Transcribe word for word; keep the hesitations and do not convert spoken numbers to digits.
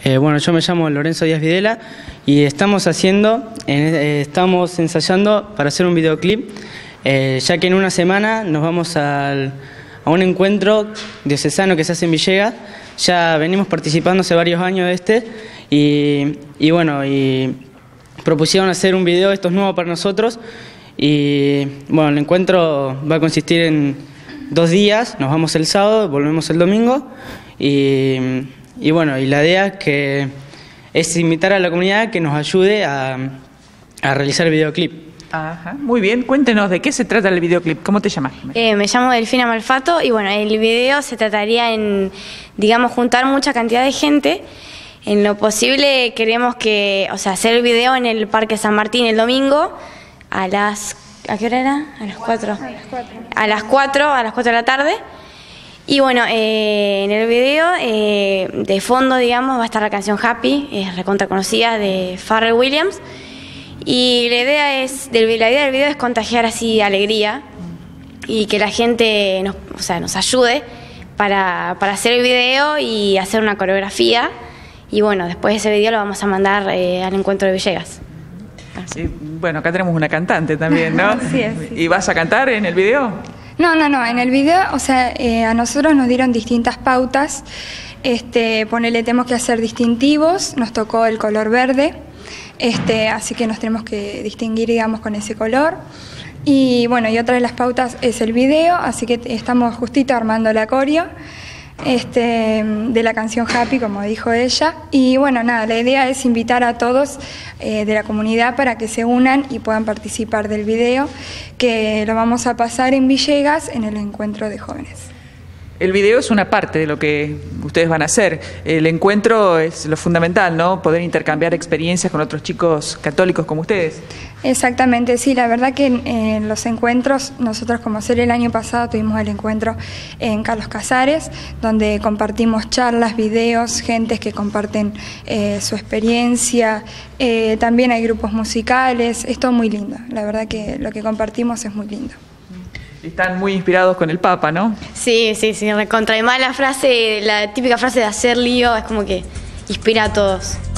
Eh, bueno, yo me llamo Lorenzo Díaz Videla y estamos haciendo, eh, estamos ensayando para hacer un videoclip, eh, ya que en una semana nos vamos al, a un encuentro diocesano que se hace en Villegas. Ya venimos participando hace varios años de este y, y bueno, y propusieron hacer un video, esto es nuevo para nosotros. Y bueno, el encuentro va a consistir en dos días, nos vamos el sábado, volvemos el domingo y, y bueno, y la idea es, que, es invitar a la comunidad que nos ayude a, a realizar el videoclip. Ajá, muy bien, cuéntenos de qué se trata el videoclip, ¿cómo te llamas? Eh, me llamo Delfina Malfato y bueno, el video se trataría en, digamos, juntar mucha cantidad de gente. En lo posible queremos que, o sea, hacer el video en el Parque San Martín el domingo, a las, ¿a qué hora era? A las cuatro. A las cuatro. A las cuatro, a las cuatro de la tarde. Y bueno, eh, en el video, eh, de fondo, digamos, va a estar la canción Happy, es recontra conocida, de Pharrell Williams. Y la idea, es, la idea del video es contagiar así alegría y que la gente nos, o sea, nos ayude para, para hacer el video y hacer una coreografía. Y bueno, después de ese video lo vamos a mandar eh, al encuentro de Villegas. Sí, bueno, acá tenemos una cantante también, ¿no? Sí, sí. ¿Y vas a cantar en el video? No, no, no, en el video, o sea, eh, a nosotros nos dieron distintas pautas. Este, ponele, tenemos que hacer distintivos, nos tocó el color verde, este, así que nos tenemos que distinguir, digamos, con ese color. Y bueno, y otra de las pautas es el video, así que estamos justito armando la coreo. Este, de la canción Happy, como dijo ella. Y bueno, nada, la idea es invitar a todos eh, de la comunidad para que se unan y puedan participar del video, que lo vamos a pasar en Villegas en el encuentro de jóvenes. El video es una parte de lo que ustedes van a hacer. El encuentro es lo fundamental, ¿no? Poder intercambiar experiencias con otros chicos católicos como ustedes. Exactamente, sí, la verdad que en, en los encuentros, nosotros como ser el año pasado tuvimos el encuentro en Carlos Casares, donde compartimos charlas, videos, gentes que comparten eh, su experiencia, eh, también hay grupos musicales, es todo muy lindo, la verdad que lo que compartimos es muy lindo. Están muy inspirados con el Papa, ¿no? Sí, sí, sí, recontra. Además la frase, la típica frase de hacer lío es como que inspira a todos.